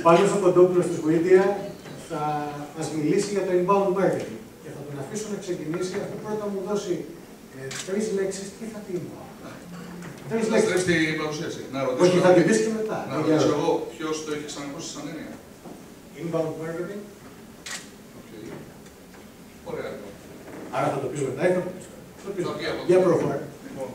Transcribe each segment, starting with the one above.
Πάνος ο Κοντόπουλος της Widia θα μας μιλήσει για το inbound marketing και θα τον αφήσω να ξεκινήσει. Αυτό πρώτα μου δώσει 3 λέξεις. Τι θα πει inbound? 3 λέξεις. Θα την παρουσίαση. Όχι, θα την πεις και μετά. Να ρωτήσω εγώ ποιος το έχει ξανακούσει σαν έννοια. Inbound marketing. Ωραία. Άρα θα το πεις μετά ή θα το πεις? Για προχώρα. Λοιπόν,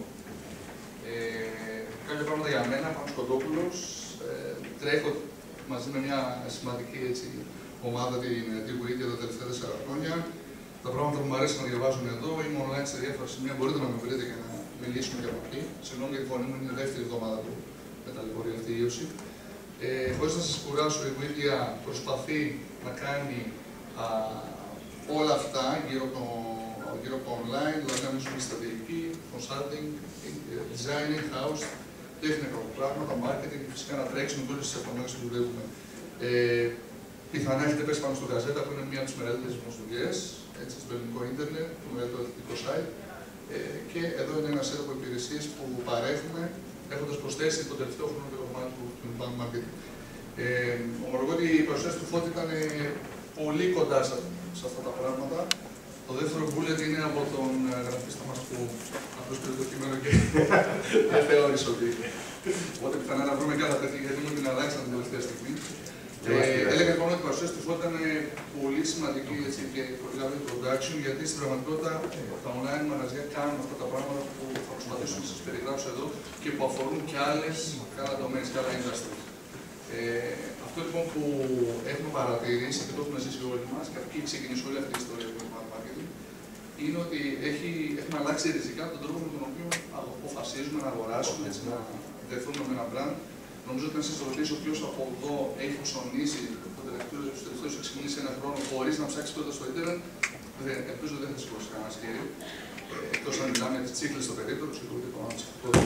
κάποια πράγματα για μένα, Πάνος Κοντόπουλος. Τρέχω μαζί με μια σημαντική ομάδα, την Widia, τα τελευταία 4 χρόνια. Τα πράγματα που μου αρέσει να διαβάζουν εδώ, είμαι online σε διάφορα σημεία. Μπορείτε να με βρείτε και να μιλήσουμε και από εκεί. Συγγνώμη για τη φωνή μου, είναι η δεύτερη εβδομάδα που με ταλαιπωρεί αυτή η ίωση. Χωρίς να σας κουράσω, η Widia προσπαθεί να κάνει όλα αυτά γύρω από το online, δηλαδή να μιλήσουμε στρατηγική, consulting, designing, house, technical πράγματα, marketing και φυσικά να τρέξουμε όλες τις εφαρμογές που δουλεύουμε. Πιθανά έχετε πέσει πάνω στο Gazeta, που είναι μία από τις μεγαλύτερες μας δουλειές, στο ελληνικό ίντερνετ, το μεγαλύτερο αθλητικό site. Και εδώ είναι ένα set από υπηρεσίες που παρέχουμε, έχοντας προσθέσει τον τελευταίο χρόνο το κομμάτι του inbound marketing. Ομολογώ ότι η παρουσίαση του Φώτη ήταν πολύ κοντά σε αυτά τα πράγματα. Το δεύτερο bullet είναι από τον γραφίστα μας που απλώς πήρε το κείμενο και δεν θεώρησε ότι. Οπότε πιθανά να βρούμε κάτι τέτοιο, γιατί μου την αλλάξαν την τελευταία στιγμή. Έλεγα λοιπόν ότι η παρουσίαση του Φώτη ήταν πολύ σημαντική και πολύ καλό introduction, γιατί στην πραγματικότητα τα online μαγαζιά κάνουν αυτά τα πράγματα που θα προσπαθήσω να σας περιγράψω εδώ και που αφορούν και άλλα domains και άλλα industries. Αυτό λοιπόν που έχουμε παρατηρήσει και το έχουμε ζήσει όλοι μας, και από εκεί ξεκινήσει όλη αυτή η ιστορία του inbound marketing, είναι ότι έχουμε αλλάξει ριζικά τον τρόπο με τον οποίο αποφασίζουμε να αγοράσουμε, να δεθούμε με ένα brand. Νομίζω ότι αν σας ρωτήσω ποιος από εδώ έχει ψωνίσει τους τελευταίους 6 μήνες ή 1 χρόνο χωρίς να ψάξει πρώτα στο ίντερνετ, ελπίζω δεν θα σηκώσει κανένα χέρι. Εκτός αν μιλάμε για τις τσίχλες στο περίπτωμα και το τίποτα άλλο.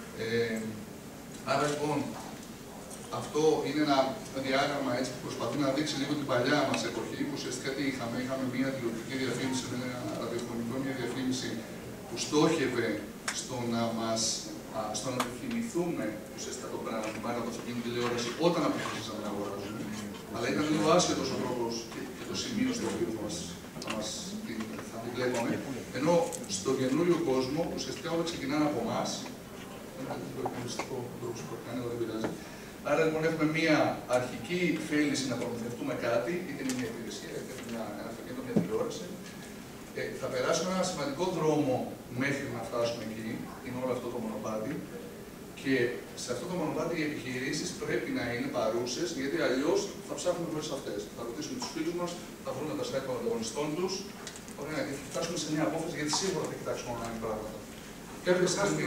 Άρα λοιπόν, αυτό είναι ένα διάγραμμα που προσπαθεί να δείξει λίγο την παλιά μας εποχή, που ουσιαστικά τι είχαμε. Είχαμε μια τηλεοπτική διαφήμιση, μια ραδιοφωνική διαφήμιση που στόχευε στο να επιθυμηθούμε ουσιαστικά το πράγμα που πάει να το αυτοκίνητο τηλεόραση όταν αποφασίσαμε να αγοράζουμε. Αλλά ήταν λίγο άσχετος ο τρόπος και το σημείο στο οποίο θα την βλέπαμε. Ενώ στον καινούριο κόσμο ουσιαστικά όλα ξεκινάνε από εμάς. Είναι λίγο εκμονιστικό τρόπο που κάνει, αλλά δεν πειράζει. Άρα λοιπόν έχουμε μια αρχική θέληση να προμηθευτούμε κάτι, είτε είναι μια υπηρεσία, είτε είναι ένα αυτοκίνητο, μια τηλεόραση. Θα περάσουμε ένα σημαντικό δρόμο μέχρι να φτάσουμε εκεί, είναι όλο αυτό το μονοπάτι. Και σε αυτό το μονοπάτι οι επιχειρήσεις πρέπει να είναι παρούσες, γιατί αλλιώς θα ψάχνουμε χωρίς αυτές. Θα ρωτήσουμε τους φίλους μας, θα βρούμε τα site των ανταγωνιστών τους, ωραία, και θα φτάσουμε σε μια απόφαση, γιατί σίγουρα θα κοιτάξουμε online πράγματα. Κάποια στιγμή.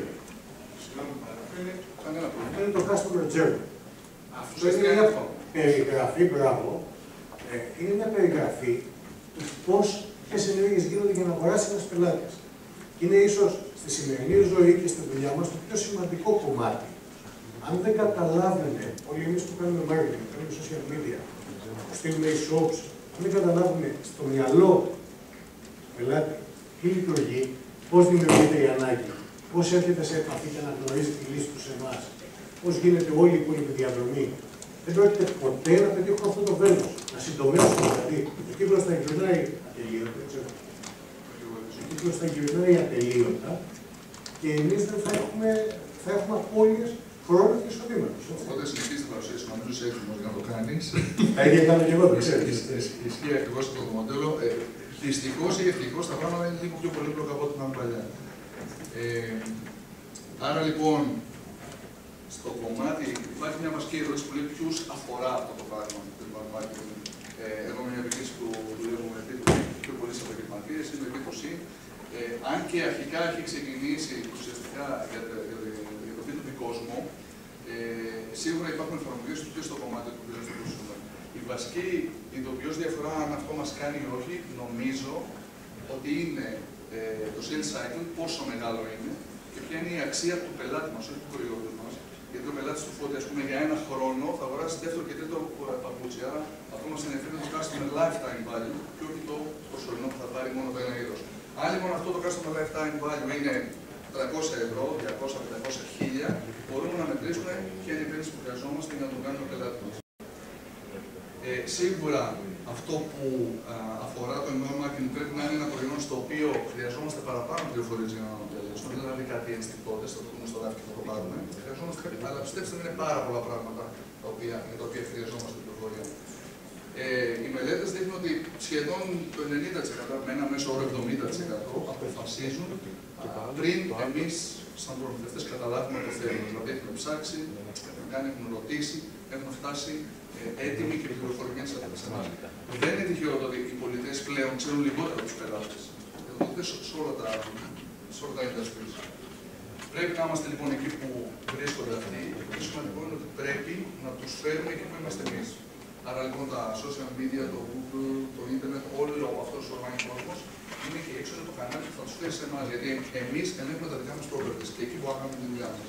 Είναι το customer journey. Αυτό είναι μια περιγραφή, μπράβο, είναι μια περιγραφή του ποιες ενέργειες γίνονται για να αγοράσει ένας πελάτης. Είναι ίσως στη σημερινή ζωή και στη δουλειά μας το πιο σημαντικό κομμάτι. Αν δεν καταλάβουμε, όλοι εμείς που κάνουμε marketing, που κάνουμε social media, που στείλουμε e-shops, αν δεν καταλάβουμε στο μυαλό του πελάτη τι λειτουργεί, πώς δημιουργείται η ανάγκη, πώς έρχεται σε επαφή και αναγνωρίζει τη λύση του σε εμάς, πώς γίνεται όλη η υπόλοιπη διαδρομή, δεν πρόκειται ποτέ να πετύχουμε αυτό το βέλος. Να συντομεύσουμε δηλαδή. Ο κύκλος θα γυρνάει ατελείωτα, δεν ξέρω. Ο κύκλος θα γυρνάει ατελείωτα και εμείς δεν θα έχουμε απώλειες χρόνου και εισοδήματος. Οπότε συνεχίζει την παρουσίαση, νομίζω είσαι έτοιμος για να το κάνεις. Τα ίδια κάνω και εγώ, το ξέρεις. Ισχύει ακριβώς αυτό το μοντέλο. Δυστυχώς ή ευτυχώς τα πράγματα είναι λίγο πιο πολύπλοκα από ό,τι ήταν παλιά. Άρα λοιπόν, στο κομμάτι υπάρχει μια βασική ερώτηση που λέει ποιους αφορά αυτό το πράγμα του inbound marketing. Εγώ είμαι μια επιχείρηση που δουλεύω με πιο πολλές επαγγελματίες, είμαι εντύπωση. Αν και αρχικά έχει ξεκινήσει ουσιαστικά για το B2B κόσμο, σίγουρα υπάρχουν εφαρμογές και στο κομμάτι του business to consumer. Η βασική ειδοποιώς διαφορά, αν αυτό μας κάνει ή όχι, νομίζω ότι είναι το sales cycle, πόσο μεγάλο είναι και ποια είναι η αξία του πελάτη μας, όχι του προϊόντος μας. Γιατί ο πελάτης του Φώτη, ας πούμε, για 1 χρόνο θα αγοράσει δεύτερο και τρίτο παπούτσι. Άρα αυτό μας ενδιαφέρει το customer lifetime value και όχι το προσωρινό που θα πάρει μόνο το ένα είδος. Αν λοιπόν αυτό το customer lifetime value είναι 300 ευρώ, 200, 500, 1000, μπορούμε να μετρήσουμε ποια είναι η επένδυση που χρειαζόμαστε για να τον κάνουμε πελάτη μας. Σίγουρα αυτό που αφορά το email marketing πρέπει να είναι ένα προϊόν στο οποίο χρειαζόμαστε παραπάνω πληροφορίες για να το τελειώσουμε. Δεν είναι δηλαδή κάτι ενστικτόδες, θα το πούμε στο live και θα το πάρουμε. Χρειαζόμαστε κάτι, αλλά πιστέψτε με, είναι πάρα πολλά πράγματα για τα οποία χρειαζόμαστε πληροφορία. Οι μελέτες δείχνουν ότι σχεδόν το 90%, με ένα μέσο όρο 70%, αποφασίζουν πριν εμείς, σαν προμηθευτές, καταλάβουμε το θέμα. Δηλαδή, έχουμε ψάξει, έχουμε ρωτήσει, έχουν φτάσει έτοιμοι και πληροφορημένοι σε εμάς. Δεν είναι τυχαίο ότι οι πολιτές πλέον ξέρουν λιγότερο τους πελάτες. Σε όλα τα industries. Πρέπει να είμαστε λοιπόν εκεί που βρίσκονται αυτοί. Το σημαντικό είναι ότι πρέπει να τους φέρουμε εκεί που είμαστε εμείς. Άρα λοιπόν τα social media, το Google, το Ιντερνετ, όλο αυτός ο online κόσμος είναι και έξω από το κανάλι που θα τους φέρει σε εμάς. Γιατί εμείς ελέγχουμε τα δικά μας properties και εκεί που κάνουμε τη δουλειά μας.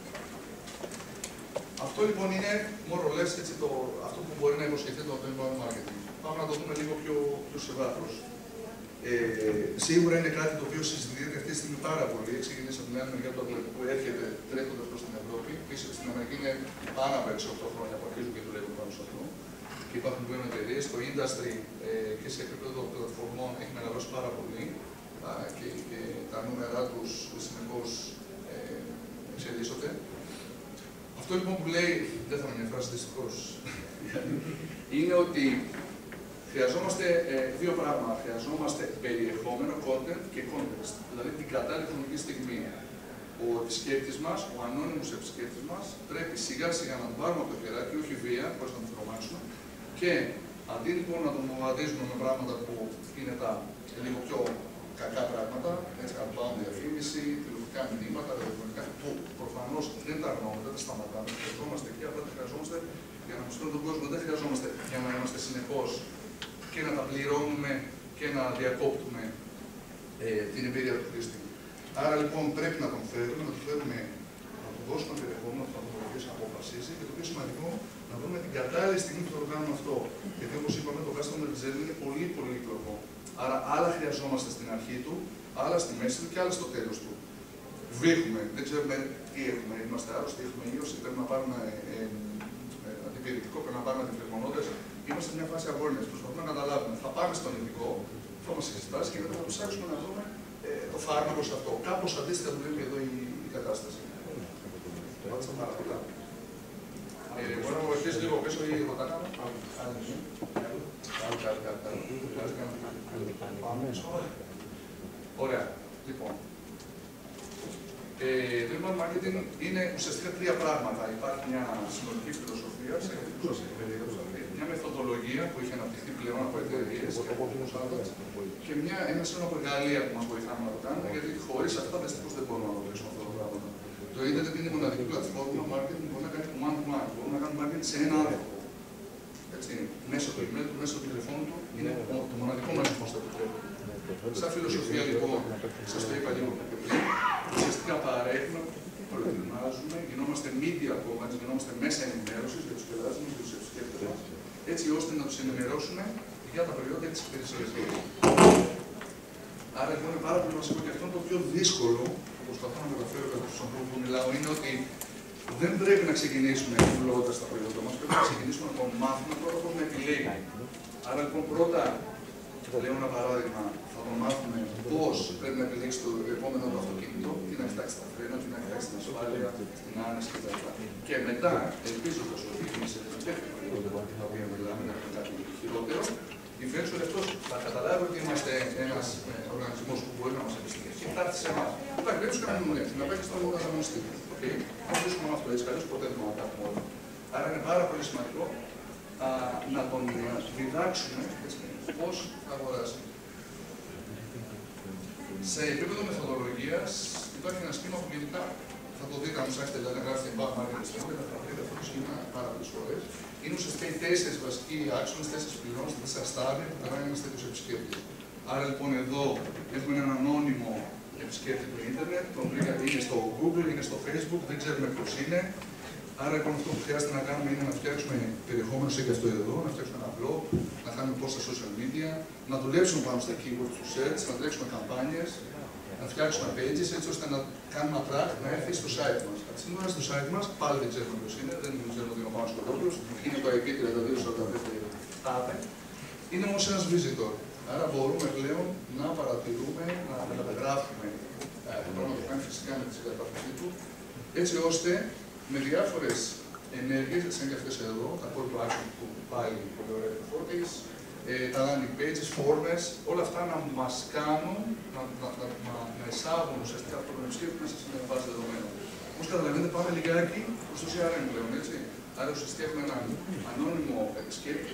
Αυτό λοιπόν είναι more or less έτσι, αυτό που μπορεί να υποσχεθεί το inbound marketing. Πάμε να το δούμε λίγο πιο σε βάθος. Σίγουρα είναι κάτι το οποίο συζητείται αυτή τη στιγμή πάρα πολύ. Ξεκινήσει από την άλλη μεριά του Ατλαντικού που έρχεται τρέχοντας προς την Ευρώπη. Επίσης στην Αμερική είναι πάνω από 6-8 χρόνια που αρχίζουν και δουλεύουν πάνω σε αυτό. Και υπάρχουν πλέον εταιρείες. Το industry και σε επίπεδο πλατφορμών έχει μεγαλώσει πάρα πολύ και τα νούμερα τους συνεχώς εξελίσσονται. Αυτό λοιπόν που λέει, δεν θα είναι μια φράση δυστυχώς, είναι ότι χρειαζόμαστε δύο πράγματα. Χρειαζόμαστε περιεχόμενο, content και context. Δηλαδή την κατάλληλη χρονική στιγμή. Ο επισκέπτης μας, ο ανώνυμος επισκέπτης μας, πρέπει σιγά σιγά να τον πάρουμε από το χεράκι, όχι βία, χωρίς να τον τρομάξουμε. Και αντί λοιπόν να τον βομβαρδίζουμε με πράγματα που είναι τα λίγο πιο κακά πράγματα, έτσι outbound διαφήμιση, τηλεοπτικά μηνύματα, ραδιοφωνικά, που προφανώς δεν τα αγνοούμε, δεν τα σταματάμε. Χρειαζόμαστε εκεί, απλά τα χρειαζόμαστε για να μισθούμε τον κόσμο. Δεν χρειαζόμαστε για να είμαστε συνεχώς και να τα πληρώνουμε και να διακόπτουμε την εμπειρία του χρήστη. Άρα λοιπόν πρέπει να τον φέρουμε, να του δώσουμε περιεχόμενο, να τον βοηθήσει να αποφασίσει και το πιο σημαντικό να βρούμε την κατάλληλη στιγμή που θα το κάνουμε αυτό. Γιατί όπως είπαμε, το customer journey είναι πολύ πολύπλοκο. Άρα άλλα χρειαζόμαστε στην αρχή του, άλλα στη μέση του και άλλα στο τέλος του. Βρίσκουμε, δεν ξέρουμε τι έχουμε, είμαστε άρρωστοι, έχουμε ίωση, πρέπει να πάρουμε αντιπηρετικό, πρέπει να πάρουμε αντιφλεγμονώντες. Είμαστε σε μια φάση αγώνας, προσπαθούμε να καταλάβουμε. Θα πάμε στον ειδικό, θα μας εξετάσει και μετά θα ψάξουμε να δούμε το φάρμακο σε αυτό. Κάπως αντίστοιχα δουλεύει εδώ η κατάσταση. Πάτσα πάρα πολλά. Μπορεί να μου βοηθήσει λίγο πίσω ή εγώ τα κάνω. Ωραία. Λοιπόν. Το email marketing είναι ουσιαστικά τρία πράγματα. Υπάρχει μια συνολική φιλοσοφία, μια μεθοδολογία που έχει αναπτυχθεί πλέον από εταιρείες και από πολλούς άλλους και ένα σύνολο από εργαλεία που μας βοηθάνε να το κάνουμε, γιατί χωρίς αυτά δυστυχώς δεν μπορούμε να το λύσουμε αυτά τα πράγματα. Το ίντερνετ είναι η μοναδική πλατφόρμα marketing που μπορεί να κάνει man to man. Μπορούμε να κάνουμε marketing σε ένα άνθρωπο. Μέσω του email του, μέσω του τηλεφώνου του, είναι το μοναδικό μέσο που μας το επιτρέπει. Σαν φιλοσοφία λοιπόν, σας το είπα λίγο πιο πριν, ουσιαστικά παρέχουμε, προετοιμάζουμε, γινόμαστε media companies, γινόμαστε μέσα ενημέρωσης για τους πελάτες μας και τους επισκέπτες μας, έτσι ώστε να τους ενημερώσουμε για τα προϊόντα και τις υπηρεσίες. Άρα λοιπόν είναι πάρα πολύ βασικό και αυτό είναι το πιο δύσκολο που προσπαθώ να μεταφέρω για τους ανθρώπους που μιλάω, είναι ότι δεν πρέπει να ξεκινήσουμε πουλώντας τα προϊόντα μας, πρέπει να ξεκινήσουμε να τον μάθουμε πρώτα πώς να επιλέγει. Άρα λοιπόν πρώτα, λέω ένα παράδειγμα, θα τον μάθουμε πώς πρέπει να επιλέξει το επόμενο του αυτοκίνητο, τι να κοιτάξει τα φρένα, τι να κοιτάξει την ασφάλεια, την άνεση κτλ. Και μετά, ελπίζοντας ότι εμείς έχουμε τέτοια προϊόντα τα οποία μιλάμε για κάτι χειρότερο, η Venture αυτός θα καταλάβει ότι είμαστε ένας οργανισμός που μπορεί να μας επιστημίσει και θα έρθει σε εμάς. Θα γράψει κανένα μονέα, να πάει στον ανταγωνιστή. Θα βρίσκουμε αυτό έτσι, καλώς ποτέ δεν θα τα πούμε όλα. Άρα είναι πάρα πολύ σημαντικό να τον διδάξουμε πώς θα αγοράσει. Σε επίπεδο μεθοδολογίας υπάρχει ένα σχήμα που γενικά θα το δείτε αν ψάξετε, δηλαδή να γράφετε inbound marketing στην Ελλάδα, θα βρείτε αυτό το σχήμα πάρα πολλές φορές. Είναι ουσιαστικά οι 4 βασικοί άξονες, 4 πυλώνες, 4 στάδια που περνάει ένας τέτοιος επισκέπτης. Άρα λοιπόν εδώ έχουμε έναν ανώνυμο επισκέπτη του ίντερνετ, τον βρήκα, είναι στο Google, είναι στο Facebook, δεν ξέρουμε ποιος είναι. Άρα λοιπόν αυτό που χρειάζεται να κάνουμε είναι να φτιάξουμε περιεχόμενο σε αυτό εδώ, να φτιάξουμε ένα blog, να κάνουμε post στα social media, να δουλέψουμε πάνω στα keywords του search, να τρέξουμε καμπάνιες, να φτιάξουμε pages έτσι ώστε να κάνουμε attract να έρθει στο site μας. Από τη στιγμή στο site μας, πάλι δεν ξέρουμε ποιος είναι, δεν ξέρουμε ότι είναι ο Πάνος Κοντόπουλος, είναι το IP 3245 τάδε, είναι όμως ένας visitor. Άρα μπορούμε πλέον να παρατηρούμε, να καταγράφουμε το πράγμα που κάνει φυσικά με τη συγκατάθεσή του, έτσι ώστε με διάφορες ενέργειες, σαν και αυτές εδώ, τα call to action που πάλι πολύ ωραία εκφορτής, τα landing pages, φόρμες, όλα αυτά να μας κάνουν, να εισάγουν ουσιαστικά αυτό το επισκέπτη μέσα στην βάση δεδομένων. Όπως καταλαβαίνετε, πάμε λιγάκι προς το CRM πλέον, έτσι. Άρα ουσιαστικά έχουμε έναν ανώνυμο επισκέπτη,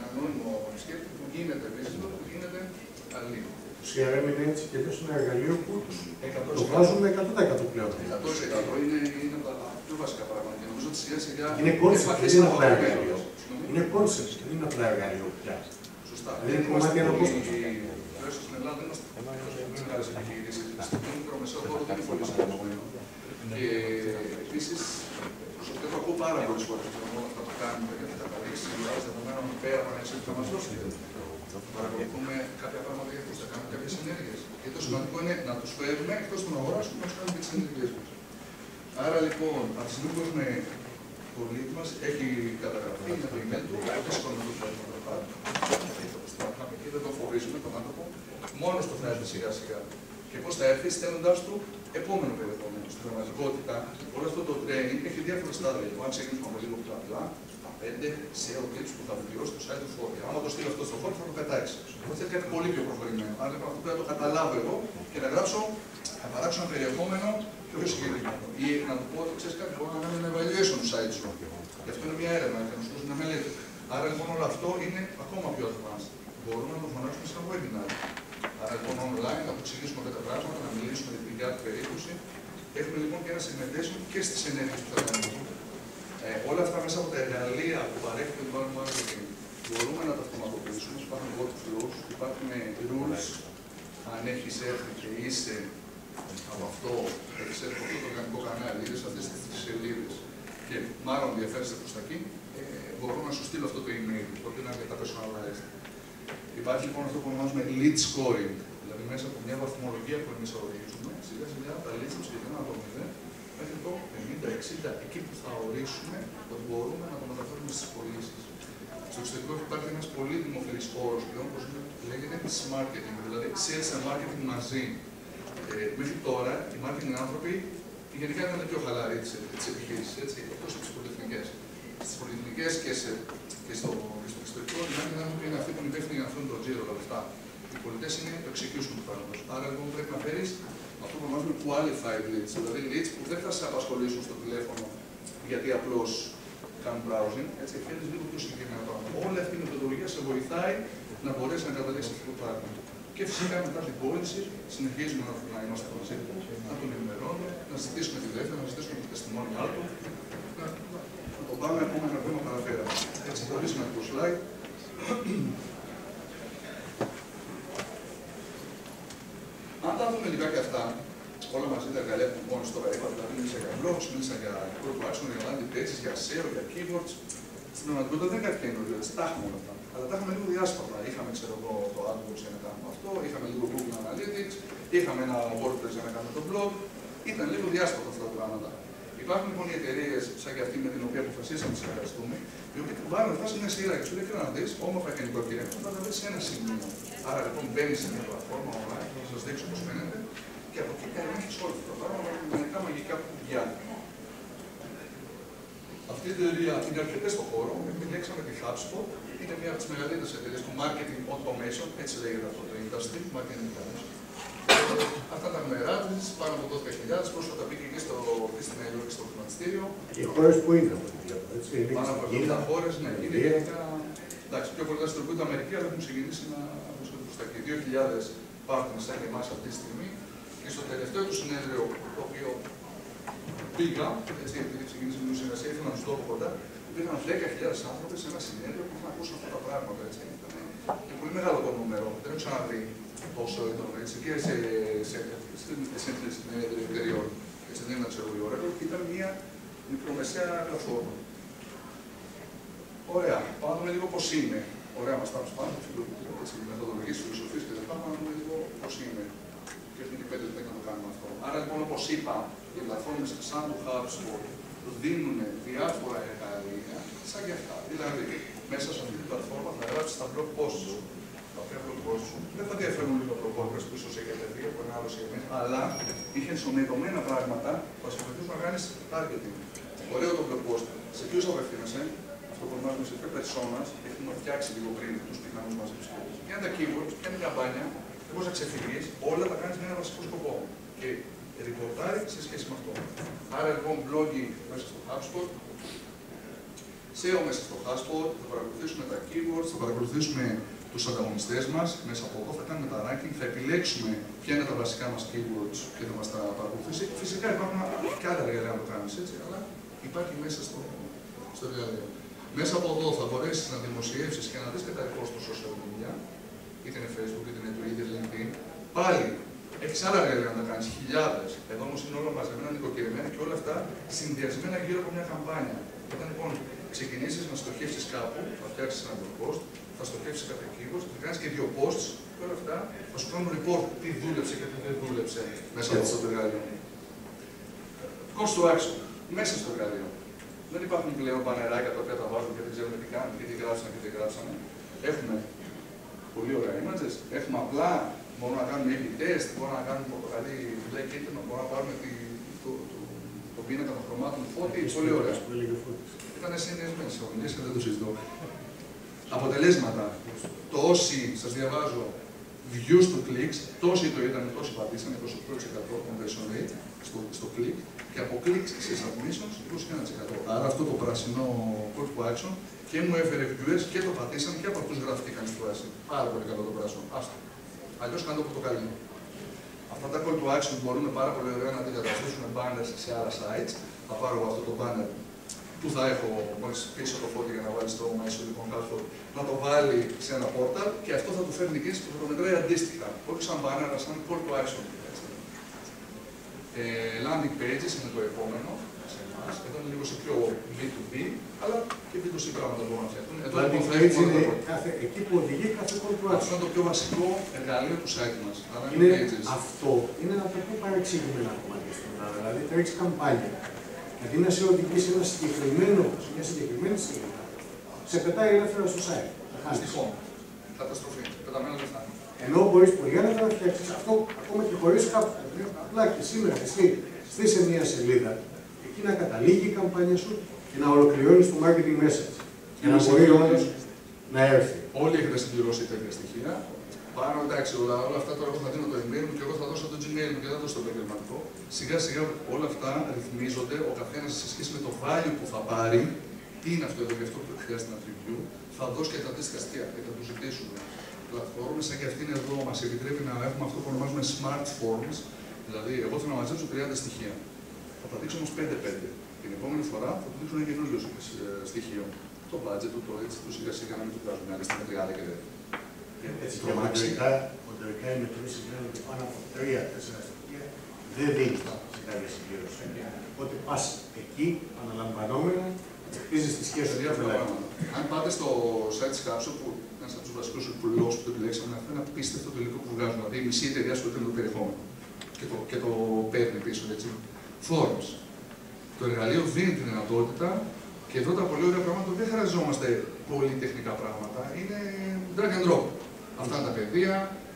που γίνεται visitor, που γίνεται αλλή. Το CRM είναι έτσι και έτσι ένα εργαλείο που το βάζουμε 100% πλέον. 100% είναι από τα πιο βασικά πράγματα. Και νομίζω ότι σιγά σιγά είναι concept, δεν είναι απλά εργαλείο. Είναι concept, δεν είναι απλά εργαλείο πια. Σωστά. Δεν είναι κομμάτι αναπόσταση. Τουλάχιστον στην Ελλάδα δεν είμαστε πολύ μεγάλες επιχειρήσεις. Στον μικρομεσαίο χώρο δεν είναι πολύ συγκεκριμένο. Και επίσης, προσωπικά το ακούω πάρα πολλές φορές όλα αυτά που κάνουμε για τα παραδείξεις δεδομένων πέρα από ένα εξέλιξη που θα μας δώσετε. Παρακολουθούμε κάποια πράγματα για τους, θα κάνουμε κάποιες ενέργειες. Και το σημαντικό είναι να τους φέρουμε εκτός των αγοράσεων και να τους κάνουμε και τις ενέργειες μας. Άρα λοιπόν, από τη στιγμή που έχουμε το lead μας, έχει καταγραφεί, είναι το email του, δεν σηκώνουμε το τηλέφωνο να πάρει. Και δεν το φοβίζουμε τον άνθρωπο, μόνος του θα έρθει σιγά σιγά. Και πώς θα έρθει, στέλνοντας του επόμενο περιεχόμενο. Στην πραγματικότητα, όλο αυτό το training έχει διάφορα στάδια. Αν ξεκινήσουμε με λίγο πιο απλά, τα 5 SEO tips που θα βελτιώσει το site του φόρτια. Αν το στείλω αυτό στο φόρτιο, θα το πετάξει. Θέλει κάτι πολύ πιο προχωρημένο. Αν λοιπόν αυτό πρέπει να το καταλάβω εγώ και να γράψω, να παράξω ένα περιεχόμενο πιο συγκεκριμένο. Ή να του πω, ξέρει κάτι, μπορώ να κάνω ένα evaluation του site σου. Γι' αυτό είναι μια έρευνα, και να σου δώσω μια μελέτη. Άρα λοιπόν όλο αυτό είναι ακόμα πιο advanced. Μπορούμε να το φωνάξουμε σαν webinar. Άρα λοιπόν online να το εξηγήσουμε αυτά τα πράγματα, να μιλήσουμε για την κάθε περίπτωση. Έχουμε λοιπόν και ένα segmentation και στις ενέργειες που θα κάνουμε. Όλα αυτά μέσα από τα εργαλεία που παρέχει το environment marketing μπορούμε να τα αυτοματοποιήσουμε. Υπάρχουν workflows, υπάρχουν rules. Αν έχεις έρθει και είσαι από αυτό, έχεις έρθει από αυτό το οργανικό κανάλι, είδες αυτές τις σελίδες και μάλλον ενδιαφέρεσαι προς τα εκεί, μπορώ να σου στείλω αυτό το email, το οποίο είναι αρκετά personalized. Υπάρχει λοιπόν αυτό που ονομάζουμε lead scoring, δηλαδή μέσα από μια βαθμολογία που εμείς ορίζουμε, σιγά σιγά τα leads που συγκεκριμένα από το 0 μέχρι το 50-60, εκεί που θα ορίσουμε ότι μπορούμε να το μεταφέρουμε στις πωλήσεις. Στο εξωτερικό υπάρχει ένας πολύ δημοφιλής όρος πλέον, όπως λέγεται marketing, δηλαδή sales and marketing μαζί. Μέχρι τώρα οι marketing άνθρωποι γενικά ήταν πιο χαλαροί τις επιχειρήσεις, εκτός από τις πολυεθνικές. Στις πολυεθνικές και στο εξωτερικό, οι marketing άνθρωποι είναι αυτοί που είναι υπεύθυνοι για να φέρουν το τζίρο, όλα αυτά. Οι πολιτές είναι το execution του πράγματος. Άρα λοιπόν πρέπει να φέρεις αυτό που ονομάζουμε qualified leads, δηλαδή leads που δεν θα σε απασχολήσουν στο τηλέφωνο γιατί απλώς κάνουν browsing, έτσι φέρνεις λίγο πιο συγκεκριμένα πράγματα. Όλη αυτή η μεθοδολογία σε βοηθάει να μπορέσει να καταλήξει αυτό το πράγμα. Και φυσικά μετά την πώληση συνεχίζουμε να είμαστε μαζί του, να τον ενημερώνουμε, να ζητήσουμε τη δεύτερη, να ζητήσουμε τη τεστιμόνια του, να το πάμε ακόμα ένα βήμα παραπέρα. Έτσι, πολύ σημαντικό slide. Αν τα δούμε λιγάκι αυτά, όλα μαζί τα εργαλεία που μόλις τώρα είπα, δηλαδή μίλησα για blogs, μίλησα για call to action, για landing pages, για SEO, για keywords. Στην πραγματικότητα δεν είναι κάτι καινούριο, έτσι τα έχουμε όλα αυτά. Αλλά τα είχαμε λίγο διάσπαρτα. Είχαμε, ξέρω εγώ, το AdWords για να κάνουμε αυτό, είχαμε λίγο Google Analytics, είχαμε ένα WordPress για να κάνουμε το blog. Ήταν λίγο διάσπαρτα αυτά τα πράγματα. Υπάρχουν λοιπόν οι εταιρείες, σαν και αυτή με την οποία αποφασίσαμε να συνεργαστούμε, οι οποίοι κουμπάρουν αυτά σε μια σειρά και σου λέει: Κοίτα να δεις, όμορφα και νοικοκυριά, θα τα βρεις σε ένα σημείο. Άρα λοιπόν μπαίνεις σε μια πλατφόρμα online, θα σας δείξω πώς φαίνεται, και από εκεί ελέγχεις όλο αυτό το πράγμα με μερικά μαγικά κουμπιά. Αυτή η εταιρεία είναι αρκετή στον χώρο, επιλέξαμε τη HubSpot, είναι μια από τις μεγαλύτερες εταιρείες του marketing automation, έτσι λέγεται αυτό το industry, marketing automation. Αυτά τα νούμερα της, πάνω από 12.000, πρόσφατα μπήκε και στη Νέα Υόρκη στο χρηματιστήριο. Οι χώρες που είναι από τη διάρκεια, έτσι. Πάνω από 70 χώρες, ναι, είναι γενικά. Εντάξει, πιο πολύ στην Αμερική, αλλά έχουν ξεκινήσει να βρίσκονται προς τα εκεί. 2.000 partners σαν και εμάς αυτή τη στιγμή. Και στο τελευταίο του συνέδριο, το οποίο πήγα, έτσι, επειδή ξεκίνησε μια συνεργασία, ήθελα να του δω από κοντά, υπήρχαν 10.000 άνθρωποι σε ένα συνέδριο που είχαν ακούσει αυτά τα πράγματα. Έτσι. Ήταν πολύ μεγάλο το νούμερο, δεν έχω ξαναδεί τόσο έντονο. Και σε εταιρεών, έτσι δεν είναι ξέρω η ώρα, ήταν μια μικρομεσαία πλατφόρμα. Ωραία, πάμε να δούμε λίγο πώς είναι. Ωραία, μας πάμε πάνω, μεθοδολογίες, φιλοσοφίες και λοιπά, πάμε να δούμε λίγο πώς είναι. Και αυτή είναι η 5 λεπτά να το κάνουμε αυτό. Άρα λοιπόν, όπως είπα, οι πλατφόρμες σαν το HubSpot δίνουν διάφορα εργαλεία σαν και αυτά. Δηλαδή, μέσα σε αυτή την πλατφόρμα θα γράψεις τα blog posts σου. Τα οποία blog posts σου δεν θα διαφέρουν λίγο από το WordPress που ίσως έχετε δει από ένα άλλο CMS, αλλά είχε ενσωματωμένα πράγματα που θα σε βοηθήσουν να κάνεις targeting. Ωραίο το blog post. Σε ποιους απευθύνεσαι, αυτό που ονομάζουμε σε ποιο personas, έχουμε φτιάξει λίγο πριν τους πιθανούς μας επισκέπτες. Ποια είναι τα keywords, ποια είναι η καμπάνια, πώς θα ξεφύγεις, όλα τα κάνεις με ένα βασικό σκοπό. Και ριπορτάρει σε σχέση με αυτό. Άρα λοιπόν, blogging μέσα στο HubSpot, SEO μέσα στο HubSpot, θα παρακολουθήσουμε τα keywords, θα παρακολουθήσουμε τους ανταγωνιστές μας μέσα από εδώ, θα κάνουμε τα ranking, θα επιλέξουμε ποια είναι τα βασικά μας keywords και θα μας τα παρακολουθήσει. Φυσικά υπάρχουν και άλλα εργαλεία να το κάνεις έτσι, αλλά υπάρχει μέσα στο εργαλείο. Μέσα από εδώ θα μπορέσεις να δημοσιεύσεις και να δεις και τα reports στο social media, είτε είναι Facebook, είτε είναι Twitter, LinkedIn. Πάλι έχεις άλλα εργαλεία να τα κάνεις, χιλιάδες. Εδώ όμως είναι όλα μαζεμένα, νοικοκυρεμένα και όλα αυτά συνδυασμένα γύρω από μια καμπάνια. Όταν λοιπόν ξεκινήσεις να στοχεύσεις κάπου, θα φτιάξεις ένα blog post, θα στοχεύσεις κάποια keywords, θα κάνεις και 2 posts και όλα αυτά θα σου κάνουν report τι δούλεψε και τι δεν δούλεψε μέσα από αυτό το εργαλείο. Call to action. Μέσα στο εργαλείο. Δεν υπάρχουν πλέον πανεράκια τα οποία τα βάζουν και δεν ξέρουμε τι κάνουν και τι γράψανε και τι γράψανε. Έχουμε πολύ ωραία images. Έχουμε απλά, μπορούμε να κάνουμε A/B test, μπορούμε να κάνουμε πορτοκαλί μπλε κίτρινο, μπορούμε να πάρουμε τον πίνακα των χρωμάτων φώτη. Πολύ ωραία. Ήταν συνδυασμένες οι ομιλίες και δεν το συζητώ. Αποτελέσματα. Τόσοι, σας διαβάζω, views to clicks, τόσοι το είδαν, τόσοι πατήσανε, 28% conversion rate στο click και από clicks σε submissions 21%. Άρα αυτό το πράσινο call to action και μου έφερε viewers και το πατήσαν και από αυτούς γραφτήκαν στη βάση. Πάρα πολύ καλό το πράσινο. Άστο. Αλλιώς κάνω το πορτοκαλί. Αυτά τα call to action μπορούμε πάρα πολύ ωραία να αντικαταστήσουμε banners σε άλλα sites. Θα πάρω εγώ αυτό το banner που θα έχω μόλις πίσω το φώτι για να βάλει στο MySolution HubSpot, να το βάλει σε ένα portal και αυτό θα του φέρνει κίνηση που θα το μετράει αντίστοιχα. Όχι σαν banner, αλλά σαν call to action. Landing pages είναι το επόμενο σε εμάς. Εδώ είναι λίγο σε πιο B2B, αλλά και B2C πράγματα μπορούν να φτιαχτούν. Landing page είναι εκεί που οδηγεί κάθε call to action. Αυτό είναι το πιο βασικό εργαλείο του site μας. Αυτό είναι ένα πιο παρεξηγημένο κομμάτι στην Ελλάδα. Δηλαδή τρέχει καμπάνια. Γιατί να σε οδηγεί σε μια συγκεκριμένη στιγμή, σε πετάει ελεύθερα στο site. Δυστυχώς. Καταστροφή. Πεταμένα λεφτά. Ενώ μπορείς πολύ άνετα να φτιάξεις αυτό ακόμα και χωρίς κάποιο. Απλά και σήμερα στη σε μια σελίδα, εκεί να καταλήγει η καμπάνια σου και να ολοκληρώνεις το marketing message. Για να μπορεί όντως να έρθει. Όλοι έχετε συμπληρώσει τέτοια στοιχεία. Πάνω εντάξει, όλα αυτά τώρα εγώ θα δίνω το email μου και εγώ θα δώσω το Gmail μου και δεν θα δώσω το επαγγελματικό. Σιγά σιγά όλα αυτά ρυθμίζονται, ο καθένας σε σχέση με το value που θα πάρει, τι είναι αυτό εδώ και αυτό που χρειάζεται να review, θα δώσει και τα αντίστοιχα στοιχεία και θα του ζητήσουμε. Πλατφόρμες σαν και αυτήν εδώ μας επιτρέπει να έχουμε αυτό που ονομάζουμε smart forms, δηλαδή εγώ θέλω να μαζέψω 30 στοιχεία. Θα τα δείξω όμως 5-5. Την επόμενη φορά θα του δείξω ένα καινούριο στοιχείο. Το budget του, το έτσι του σιγά σιγά να μην του βγάζουμε άλλα στην μεγάλη και έτσι και μοντελικά οι μετρήσεις λένε ότι πάνω από 3-4 στοιχεία δεν δίνεις σε κάποια συμπλήρωση. Οπότε πας εκεί, αναλαμβανόμενα, χτίζεις τη σχέση του πελάτη. Αν πάτε στο site της HubSpot, που είναι ένας από τους βασικούς λόγους που το επιλέξαμε, αυτό είναι απίστευτο το υλικό που βγάζουν. Δηλαδή η μισή εταιρεία ασχολείται με το περιεχόμενο και το παίρνει πίσω, έτσι. Forms. Το εργαλείο δίνει τη δυνατότητα και εδώ τα πολύ ωραία πράγματα δεν χρειαζόμαστε πολύ τεχνικά πράγματα. Είναι drag and drop. Αυτά είναι τα πεδία.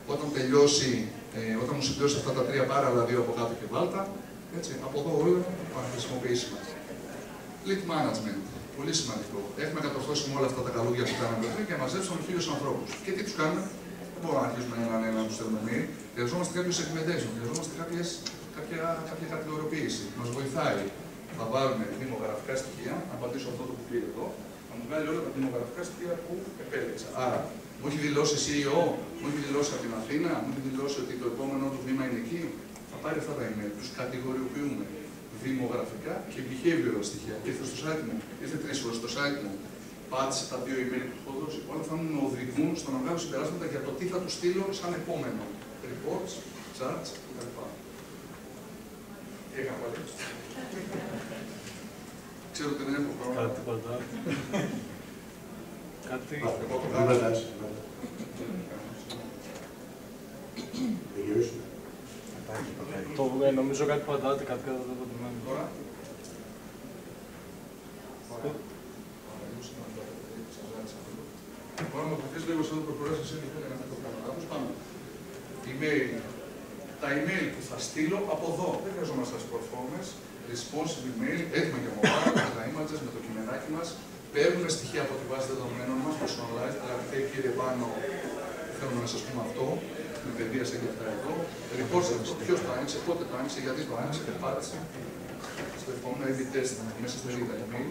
Όταν μου συμπληρώσει αυτά τα 3, πάρα άλλα 2 από κάτω και βάλτα. Έτσι, από εδώ όλα χρησιμοποιήσιμα. Lead management. Πολύ σημαντικό. Έχουμε κατορθώσει με όλα αυτά τα καλούδια που κάναμε πριν και μαζέψαμε 1000 ανθρώπους. Και τι τους κάνουμε? Δεν μπορούμε να αρχίσουμε έναν να τους στέλνουμε mail. Χρειαζόμαστε κάποιο segmentation, χρειαζόμαστε κάποια κατηγοριοποίηση. Μας βοηθάει. Θα βάλουμε δημογραφικά στοιχεία, να απαντήσω αυτό το που πήρε εδώ, θα μου βγάλει όλα τα δημογραφικά στοιχεία που επέλεξα. Άρα, μου έχει δηλώσει CEO, μου έχει δηλώσει από την Αθήνα, μου έχει δηλώσει ότι το επόμενο του βήμα είναι εκεί. Θα πάρει αυτά τα email, τους κατηγοριοποιούμε δημογραφικά και behavioral στοιχεία. Ήρθε στο site μου, ήρθε 3 φορές στο site μου, πάτησε τα 2 email που του έχω δώσει. Όλα θα μου οδηγούν στο να βγάλω συμπεράσματα για το τι θα του στείλω σαν επόμενο. Reports, charts κτλ. Τι έκανα πάλι? Ξέρω ότι δεν έχω πρόβλημα. Κάτι τίποτα. Κάτι. Δεν πετάς. Δεν γυρίσουμε. Νομίζω κάτι πατάτε, κάτι κατά το πατημένο. Τώρα. Μπορώ να βοηθήσω λίγο σε αυτό που προχωρήσω εσύ για να μην το κάνω λάθος. Πάμε. Email. Τα email που θα στείλω από εδώ. Δεν χρειαζόμαστε τις πλατφόρμες. Responsive email, έτοιμα για mobile, με τα images, με το κειμενάκι μας. Παίρνουμε στοιχεία από τη βάση δεδομένων μας, personalized, αγαπητέ κύριε πάνω, θέλουμε να σας πούμε αυτό, με παιδεία και αυτά εδώ. Reports αυτό, ποιος το άνοιξε, πότε το άνοιξε, γιατί το άνοιξε, και πάτησε. Στο επόμενο A/B test μέσα στο ίδιο email.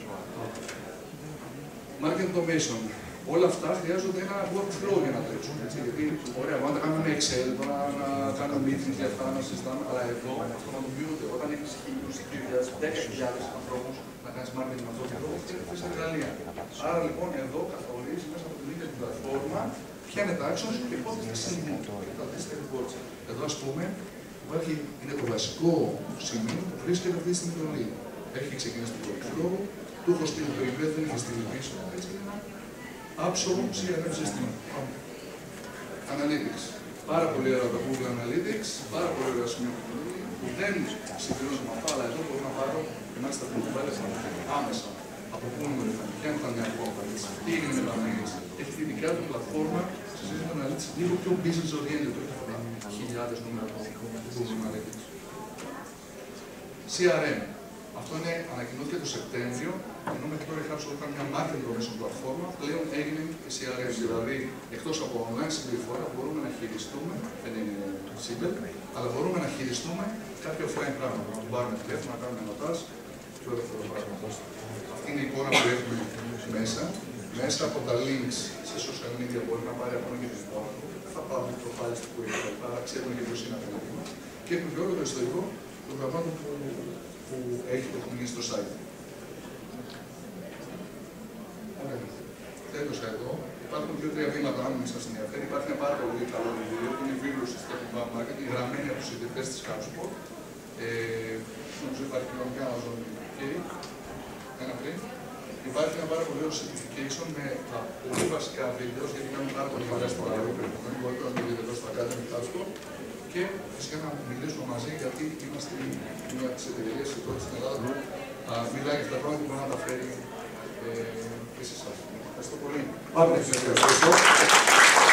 Market automation. Όλα αυτά χρειάζονται ένα workflow για να τρέξουν. Γιατί, ωραία, αν τα κάνουμε με Excel, τώρα να κάνουμε meetings για αυτά, να συζητάμε, αλλά εδώ αυτοματοποιούνται. Όταν έχεις 10.000 ανθρώπους να κάνεις marketing με αυτό το λόγο, έχεις εργαλεία. Άρα λοιπόν εδώ καθορίζει μέσα από την ίδια την πλατφόρμα ποια είναι τα actions και πότε θα συμβούν. Εδώ, ας πούμε, είναι το βασικό σημείο που βρίσκεται αυτή τη στιγμή. Έχει ξεκινήσει το workflow, του έχω στείλει το email, δεν έχει στείλει πίσω. Έτσι είναι ένα άψογο CRM σύστημα. Analytics. Πάρα πολύ ωραία τα Google Analytics, πάρα πολύ ωραία σημεία που δεν συγκρίνονται με αυτά, αλλά εδώ μπορώ να πάρω και μάλιστα την κουβέντα άμεσα. Από πού είναι ποια είναι τα νέα companies, τι έγινε με τα mails. Έχει τη δικιά του πλατφόρμα, συζητήσει το Analytics λίγο πιο business oriented, όχι αυτά χιλιάδες νούμερα από Google Analytics. CRM. Αυτό είναι ανακοινώθηκε το Σεπτέμβριο, ενώ μέχρι τώρα είχα absolutely μια marketing automation πλατφόρμα, πλέον έγινε η CRM. Δηλαδή, εκτός από online συμπεριφορά, μπορούμε να χειριστούμε, δεν είναι simple, αλλά μπορούμε να χειριστούμε κάποια offline πράγματα. Να πάρουμε τηλέφωνο, να κάνουμε νοτάζ και όλα αυτά τα πράγματα. Αυτή είναι η εικόνα που έχουμε μέσα. Μέσα από τα links σε social media μπορεί να πάρει ακόμα και την εικόνα του. Θα πάρουμε το προφάλι του που άρα ξέρουμε και ποιος είναι απέναντι μας. Και έχουμε και όλο το ιστορικό των γραμμάτων που έχει το community στο site. Ωραία. Τέλειωσα εδώ. Υπάρχουν 2-3 βήματα, αν σας ενδιαφέρει. Υπάρχει ένα πάρα πολύ καλό βιβλίο που είναι η βίβλος της Technical Marketing, γραμμένη από τους ιδρυτές της HubSpot. Νομίζω υπάρχει κοινωνικά Amazon UK. Ένα πριν. Υπάρχει ένα πάρα πολύ ωραίο certification με τα πολύ βασικά βίντεο, γιατί κάνουν πάρα πολύ μεγάλες παραγωγές. Μπορείτε να το δείτε εδώ στο Academy HubSpot. Και φυσικά να μιλήσουμε μαζί, γιατί είμαστε μια από τις εταιρείες εδώ στην Ελλάδα που μιλάει για αυτά τα πράγματα που μπορεί να τα φέρει και σε εσάς. Ευχαριστώ πολύ. Πάμε, ευχαριστώ.